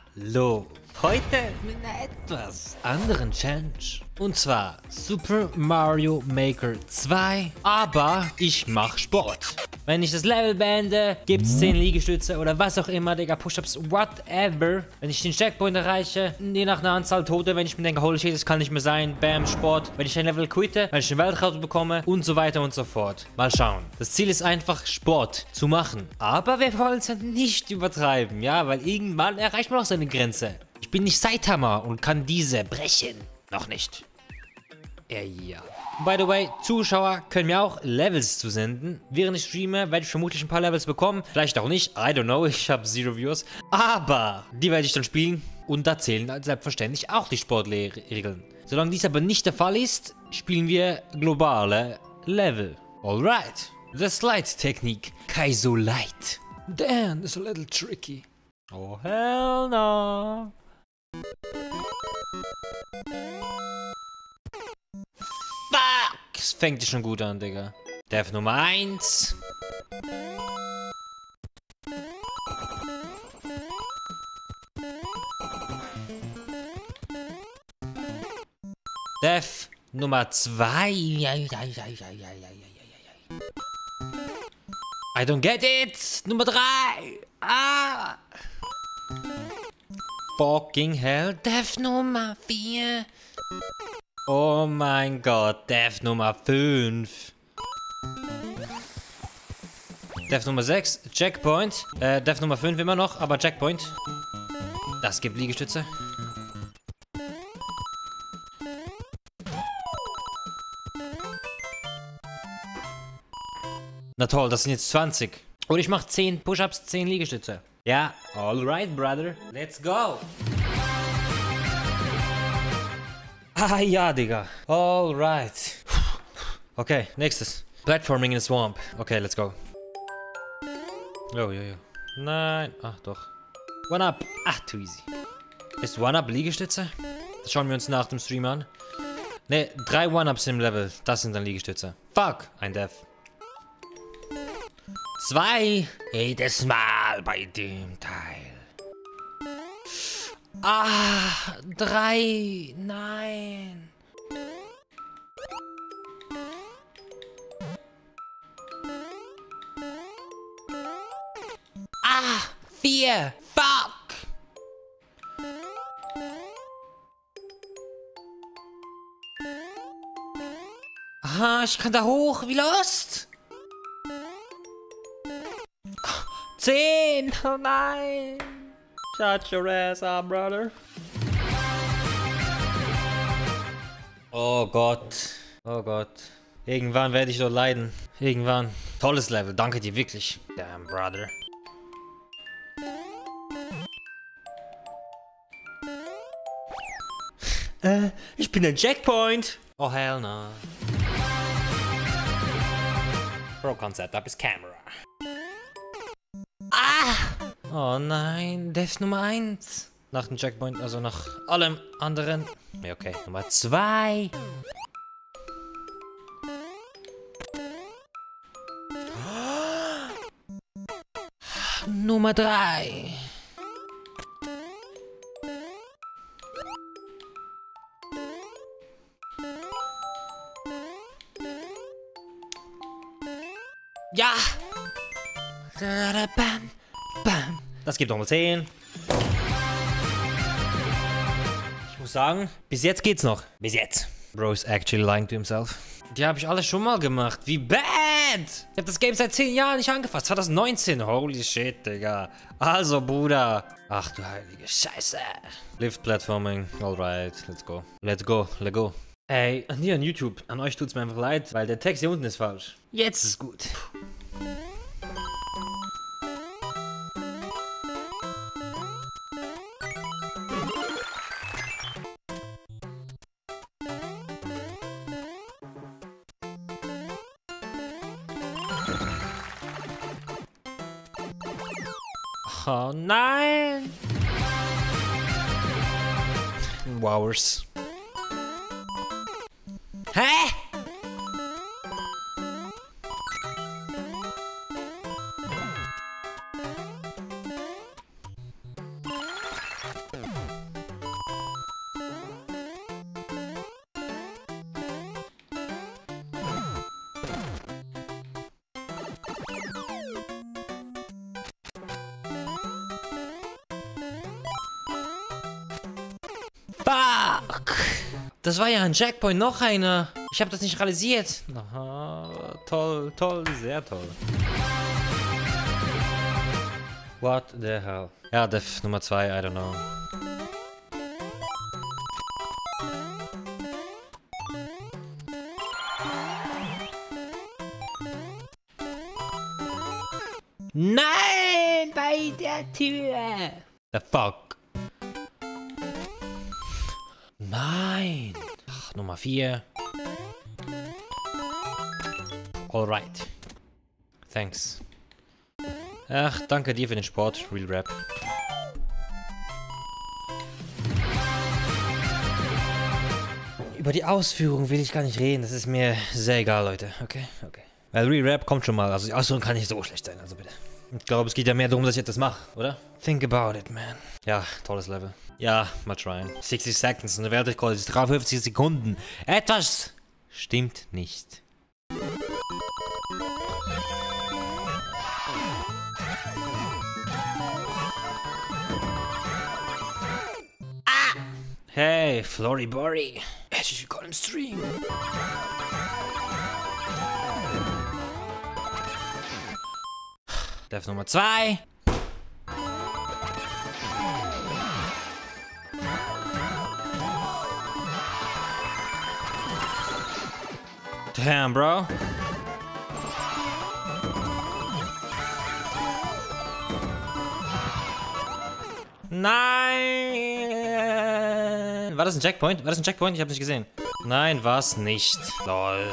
Hallo. Heute mit einer etwas anderen Challenge. Und zwar Super Mario Maker 2. Aber ich mache Sport. Wenn ich das Level beende, gibt es 10 Liegestütze oder was auch immer, Digga, Push-Ups, whatever. Wenn ich den Checkpoint erreiche, je nach einer Anzahl Tote, wenn ich mir denke, holy shit, das kann nicht mehr sein, bam, Sport. Wenn ich ein Level quitte, wenn ich den Weltrekord bekomme und so weiter und so fort. Mal schauen. Das Ziel ist einfach, Sport zu machen. Aber wir wollen es ja nicht übertreiben, ja, weil irgendwann erreicht man auch seine Grenze. Ich bin nicht Saitama und kann diese brechen. Noch nicht. Ja. By the way, Zuschauer können mir auch Levels zusenden. Während ich streame, werde ich vermutlich ein paar Levels bekommen. Vielleicht auch nicht. I don't know. Ich habe 0 Views. Aber die werde ich dann spielen. Und da zählen selbstverständlich auch die Sportregeln. Solange dies aber nicht der Fall ist, spielen wir globale Level. Alright. The Slide Technique. Kaizo Light. Damn, that's a little tricky. Oh, hell no. Fuck! Es fängt schon gut an, Digga. Death Nummer 1. Death Nummer 2. I don't get it. Nummer 3. Ah. Fucking hell. Death Nummer 4. Oh mein Gott, Death Nummer 5. Death Nummer 6, Checkpoint. Death Nummer 5 immer noch, aber Checkpoint. Das gibt Liegestütze. Na toll, das sind jetzt 20. Und ich mache 10 Push-Ups, 10 Liegestütze. Ja, alright, brother. Let's go. Ah ja, Digga. Alright. Okay, nächstes. Platforming in the Swamp. Okay, let's go. Oh. Nein. Ach, doch. One-Up. Ach, too easy. Ist One-Up Liegestütze? Das schauen wir uns nach dem Stream an. Ne, 3 One-Ups im Level. Das sind dann Liegestütze. Fuck, ein Death. 2. Jedes Mal bei dem Teil. 3. Nein. 4. Fuck. Aha, ich kann da hoch. Wie lost? 10. Oh nein. Shut your ass up, brother. Oh Gott. Oh Gott. Irgendwann werde ich dort leiden. Irgendwann. Tolles Level. Danke dir wirklich. Damn, brother. Ich bin ein Checkpoint. Oh, hell no. Bro can't set up his camera. Oh nein, Death Nummer 1. Nach dem Checkpoint, also nach allem anderen. Ja, okay, Nummer 2. Nummer 3. Ja! Bam, bam. Das gibt nochmal 10. Ich muss sagen, bis jetzt geht's noch. Bis jetzt. Bro is actually lying to himself. Die habe ich alle schon mal gemacht. Wie bad! Ich habe das Game seit 10 Jahren nicht angefasst. 2019. Holy shit, Digga. Also, Bruder. Ach du heilige Scheiße. Lift Platforming. Alright, let's go. Let's go, let's go. Ey, an dir an YouTube. An euch tut's mir einfach leid, weil der Text hier unten ist falsch. Jetzt ist gut. Oh nein! Wowers. Hä? Fuck! Das war ja ein Checkpoint, noch einer. Ich habe das nicht realisiert. Aha, toll, toll, sehr toll. What the hell? Ja, Def Nummer 2, I don't know. Nein, bei der Tür. The fuck? Nein. Ach, Nummer 4. Alright. Thanks. Ach, danke dir für den Sport, Real Rap. Über die Ausführung will ich gar nicht reden, das ist mir sehr egal, Leute. Okay, okay. Weil Real Rap kommt schon mal, also die Ausführung kann nicht so schlecht sein, also bitte. Ich glaube, es geht ja mehr darum, dass ich etwas mache, oder? Think about it, man. Ja, tolles Level. Ja, mal tryen. 60 Seconds, eine Weltrekord ist 53 Sekunden. Etwas stimmt nicht. Hey, Floribori. Herzlich willkommen im Stream. Def Nummer 2. Damn, bro. Nein! War das ein Checkpoint? War das ein Checkpoint? Ich hab's nicht gesehen. Nein, war's nicht. Lol.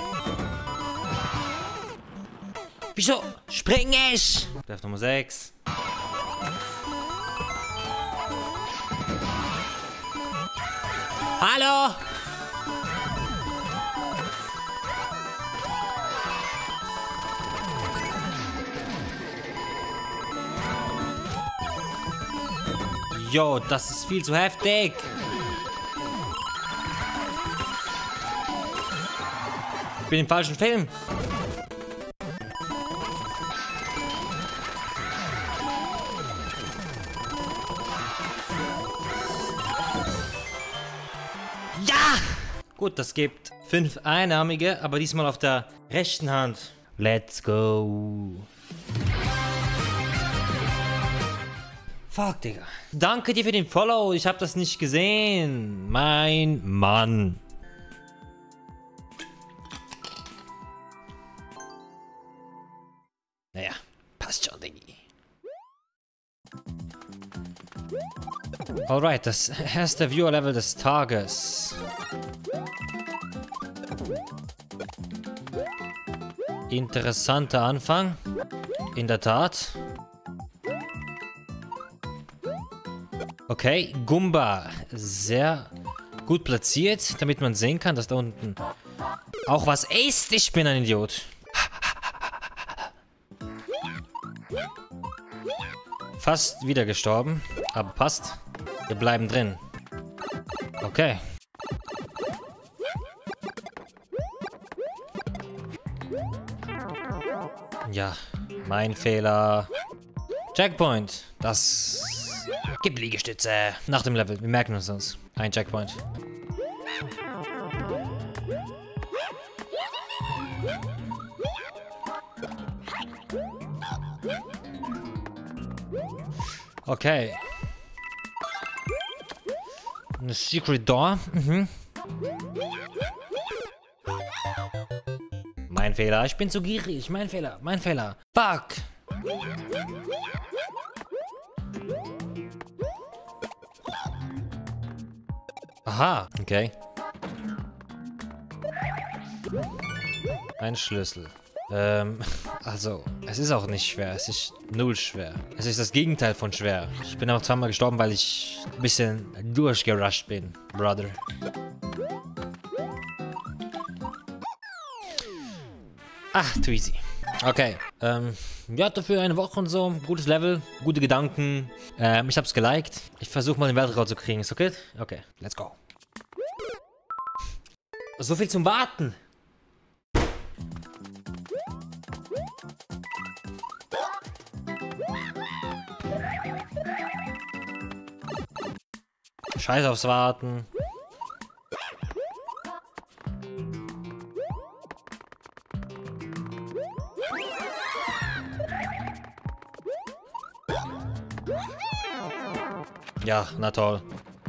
Wieso spring ich? Def Nummer 6. Hallo? Jo, das ist viel zu heftig. Ich bin im falschen Film. Ja! Gut, das gibt 5 Einnahmige, aber diesmal auf der rechten Hand. Let's go. Fuck, Digga. Danke dir für den Follow. Ich hab das nicht gesehen. Mein Mann. Naja, passt schon, Diggi. Alright, das erste Viewer-Level des Tages. Interessanter Anfang. In der Tat. Okay, Gumba. Sehr gut platziert, damit man sehen kann, dass da unten auch was ist. Ich bin ein Idiot. Fast wieder gestorben, aber passt. Wir bleiben drin. Okay. Ja, mein Fehler. Checkpoint. Das gibt Liegestütze. Nach dem Level. Wir merken uns das. Ein Checkpoint. Okay. Eine Secret Door. Mhm. Mein Fehler. Ich bin zu gierig. Mein Fehler. Mein Fehler. Fuck. Aha. Okay. Ein Schlüssel. Also, es ist auch nicht schwer. Es ist null schwer. Es ist das Gegenteil von schwer. Ich bin auch zweimal gestorben, weil ich ein bisschen durchgerusht bin, Brother. Ach, too easy. Okay, ja, dafür eine Woche und so. Gutes Level, gute Gedanken. Ich hab's geliked. Ich versuche mal den Weltrekord zu kriegen. Ist okay? Okay, let's go. So viel zum Warten. Scheiß aufs Warten. Ja, na toll.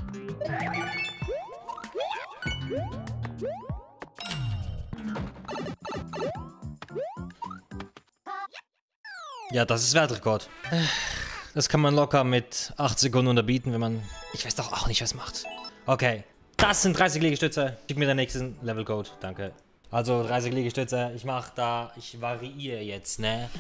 Ja, das ist Weltrekord. Das kann man locker mit 8 Sekunden unterbieten, wenn man... Ich weiß doch auch nicht, was macht. Okay, das sind 30 Liegestütze. Schick mir den nächsten Levelcode. Danke. Also 30 Liegestütze. Ich variiere jetzt, ne?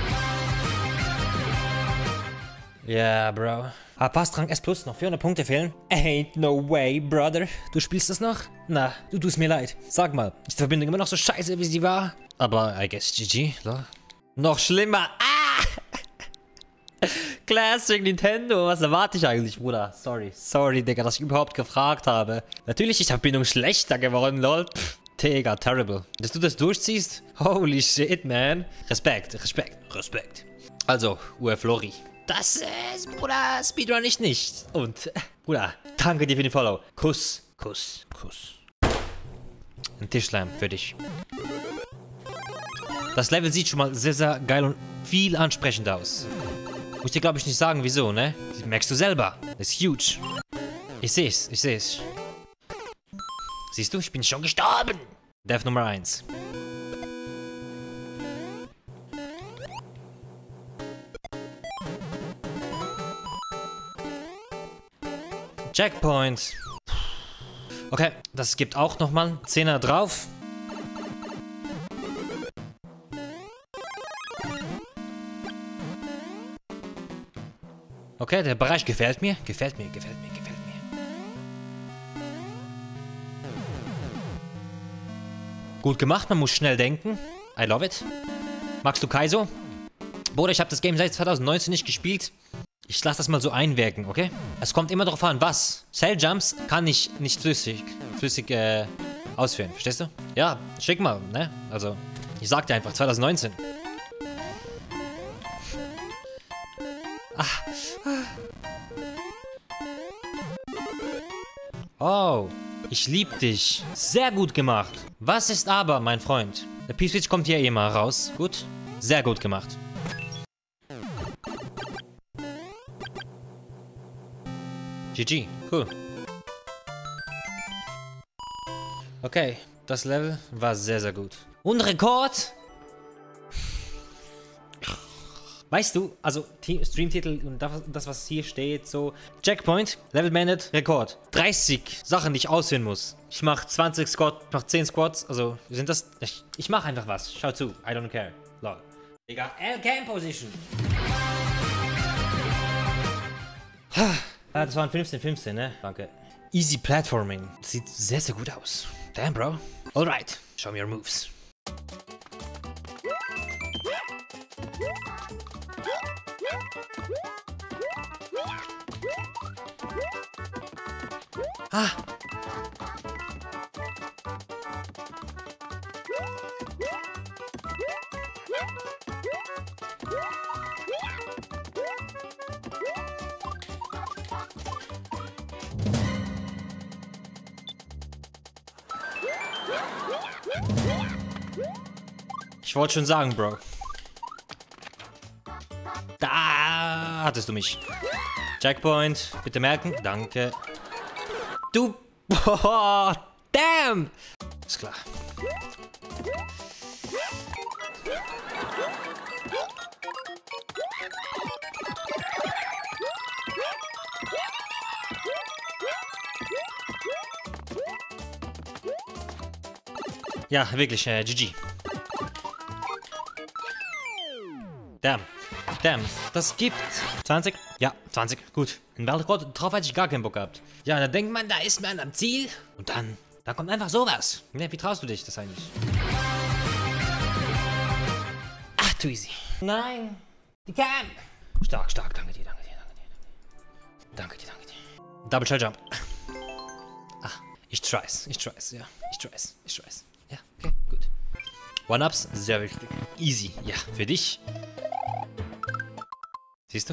Ja, yeah, Bro. Was, Rang S+, noch 400 Punkte fehlen? Ain't no way, brother. Du spielst das noch? Na, du tust mir leid. Sag mal, ist die Verbindung immer noch so scheiße, wie sie war? Aber I guess GG, lol. Noch schlimmer. Ah! Classic Nintendo. Was erwarte ich eigentlich, Bruder? Sorry, Digga, dass ich überhaupt gefragt habe. Natürlich ist die Verbindung schlechter geworden, lol. Pff, Digga, terrible. Dass du das durchziehst? Holy shit, man. Respekt. Also, Flori. Das ist, Bruder, Speedrun ich nicht. Und, Bruder, danke dir für den Follow. Kuss. Ein Tischleim für dich. Das Level sieht schon mal sehr, sehr geil und viel ansprechend aus. Muss dir, glaube ich, nicht sagen, wieso, ne? Das merkst du selber. Das ist huge. Ich seh's. Siehst du, ich bin schon gestorben. Death Nummer 1. Checkpoint. Okay, das gibt auch nochmal 10er drauf. Okay, der Bereich gefällt mir. Gut gemacht, man muss schnell denken. I love it. Magst du Kaizo? Bruder, ich habe das Game seit 2019 nicht gespielt. Ich lasse das mal so einwirken, okay? Es kommt immer darauf an, was. Cell-Jumps kann ich nicht flüssig ausführen, verstehst du? Ja, schick mal, ne? Also, ich sag dir einfach, 2019. Oh, ich lieb dich. Sehr gut gemacht. Was ist aber, mein Freund? Der P-Switch kommt hier eh mal raus. Gut? Sehr gut gemacht. GG, cool. Okay, das Level war sehr, sehr gut. Und Rekord? Weißt du, also Streamtitel und das, was hier steht, so Checkpoint, Level beendet, Rekord. 30 Sachen, die ich ausführen muss. Ich mache 20 Squats, ich mache 10 Squats, also sind das... Ich mache einfach was, schau zu, I don't care. Lol. Digga, L-Cam Position. Das waren 15, ne? Danke. Easy Platforming. Das sieht sehr, sehr gut aus. Damn, Bro. Alright, show me your moves. Ah! Ich wollte schon sagen, Bro. Da hattest du mich. Checkpoint, bitte merken. Danke. Du... Oh, damn! Ist klar. Ja, wirklich, GG. Damn. Das gibt 20? Ja, 20. Gut. Ein Weltrekord, drauf hätte ich gar keinen Bock gehabt. Ja, da denkt man, da ist man am Ziel. Und dann kommt einfach sowas. Ja, wie traust du dich das eigentlich? Ach, too easy. Nein. Die Cam. Stark. Danke dir. Double Shell Jump. Ach, ich try's. Ja, ich try's. Ja, okay, gut. One-Ups, sehr wichtig. Easy. Ja, für dich. Siehst du?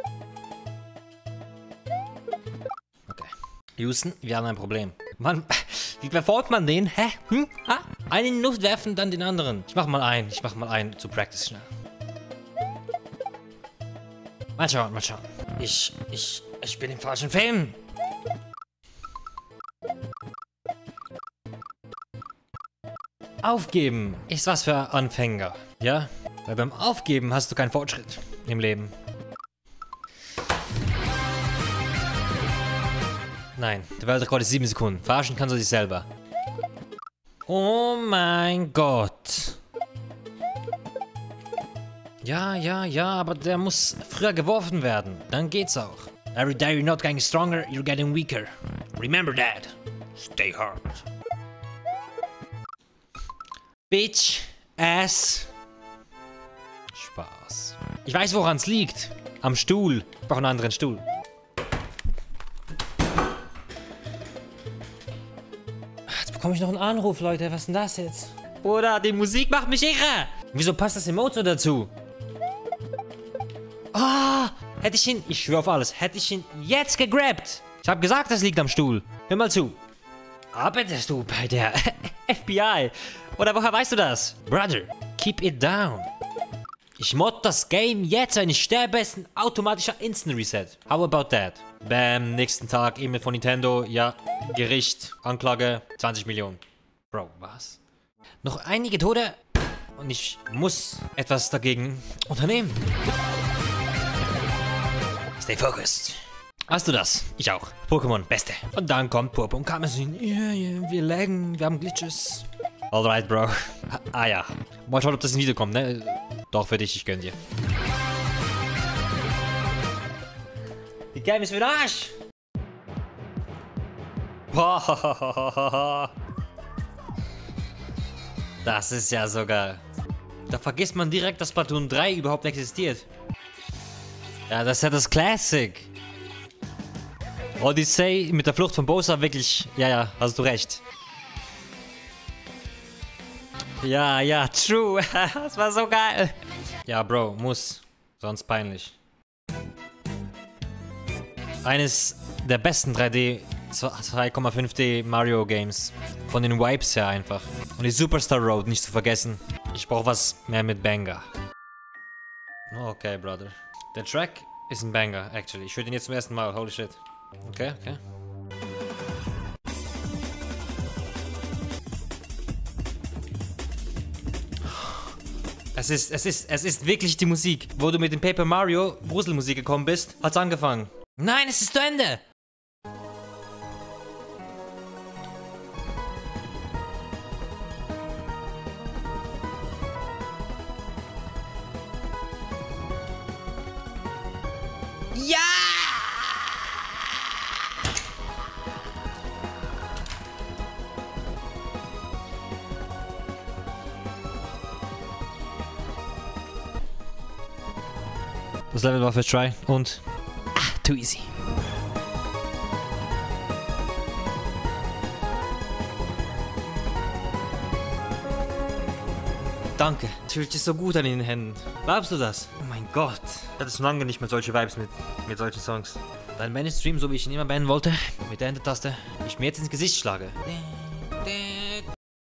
Okay. Houston, wir haben ein Problem. Mann, wie verfolgt man den? Hä? Einen in die Luft werfen, dann den anderen. Ich mach mal einen zu Practice schnell. Mal schauen. Ich Ich bin im falschen Film. Aufgeben ist was für Anfänger, ja? Weil beim Aufgeben hast du keinen Fortschritt im Leben. Nein, der Weltrekord ist 7 Sekunden. Verarschen kannst du dich selber. Oh mein Gott. Ja, aber der muss früher geworfen werden. Dann geht's auch. Every day you're not getting stronger, you're getting weaker. Remember that. Stay hard. Bitch, ass. Spaß. Ich weiß, woran es liegt. Am Stuhl. Ich brauche einen anderen Stuhl. Jetzt bekomme ich noch einen Anruf, Leute. Was ist denn das jetzt? Bruder, die Musik macht mich irre. Wieso passt das Emote dazu? Ah, hätte ich ihn, ich schwöre auf alles, hätte ich ihn jetzt gegrabt. Ich habe gesagt, das liegt am Stuhl. Hör mal zu. Arbeitest du bei der FBI? Oder woher weißt du das? Brother, keep it down. Ich mod das Game jetzt, wenn ich sterbe, ist ein automatischer Instant Reset. How about that? Bam, nächsten Tag, E-Mail von Nintendo, ja, Gericht, Anklage, 20 Millionen. Bro, was? Noch einige Tote und ich muss etwas dagegen unternehmen. Stay focused. Hast du das? Ich auch. Pokémon, beste. Und dann kommt Purple und Karmesin. Yeah, wir laggen, wir haben Glitches. Alright, Bro. Ah ja. Mal schauen, ob das in Video kommt, ne? Doch, für dich, ich gönn dir. Die Game ist für den Arsch. Das ist ja so geil. Da vergisst man direkt, dass Splatoon 3 überhaupt existiert. Ja, das ist ja das Classic. Odyssey mit der Flucht von Bowser wirklich... Ja, hast du recht. Ja, true. Das war so geil. Ja, Bro, muss. Sonst peinlich. Eines der besten 3D 2,5D Mario Games. Von den Vibes her einfach. Und die Superstar Road nicht zu vergessen. Ich brauche was mehr mit Banger. Okay, Brother. Der Track ist ein Banger, actually. Ich höre den jetzt zum ersten Mal. Holy shit. Okay. Es ist wirklich die Musik. Wo du mit dem Paper Mario Gruselmusik gekommen bist, hat's angefangen. Nein, es ist zu Ende! Ja! Das Level war für Try und... too easy. Danke. Es fühlt sich so gut an in den Händen. Glaubst du das? Oh mein Gott. Ich hatte schon lange nicht mehr solche Vibes mit solchen Songs. Dann beende ich den Stream, so wie ich ihn immer beenden wollte. Mit der Enter-Taste. Ich mir jetzt ins Gesicht schlage.